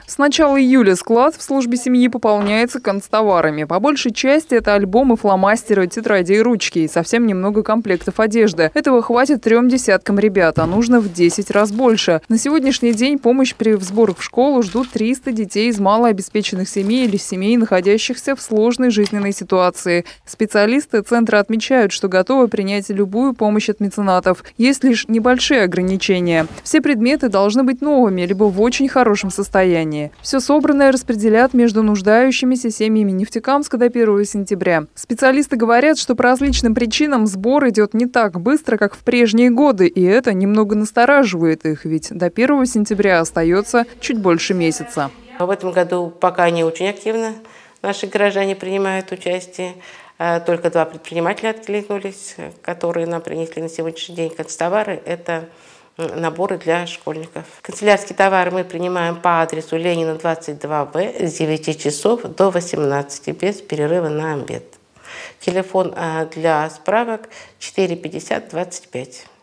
С начала июля склад в службе семьи пополняется канцтоварами. По большей части это альбомы, фломастеры, тетради и ручки. И совсем немного комплектов одежды. Этого хватит 3 десяткам ребят, а нужно в 10 раз больше. На сегодняшний день помощь при сборах в школу ждут 300 детей из малообеспеченных семей или семей, находящихся в сложной жизненной ситуации. Специалисты центра отмечают, что готовы принять любую помощь от меценатов. Есть лишь небольшие ограничения. Все предметы должны быть новыми, либо в очень хорошем состоянии. Все собранное распределят между нуждающимися семьями Нефтекамска до 1 сентября. Специалисты говорят, что по различным причинам сбор идет не так быстро, как в прежние годы, и это немного настораживает их, ведь до 1 сентября остается чуть больше месяца. В этом году пока не очень активно наши горожане принимают участие. Только 2 предпринимателя откликнулись, которые нам принесли на сегодняшний день канцтовары. Это наборы для школьников. Канцелярские товары мы принимаем по адресу Ленина, 22Б с 9 часов до 18 без перерыва на обед. Телефон для справок 450 25.